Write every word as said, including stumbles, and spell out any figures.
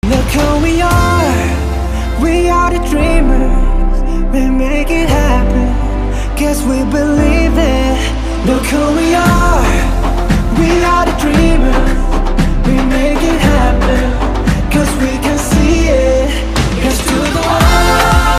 Look who we are, we are the dreamers. We make it happen, guess we believe it. Look who we are, we are the dreamers.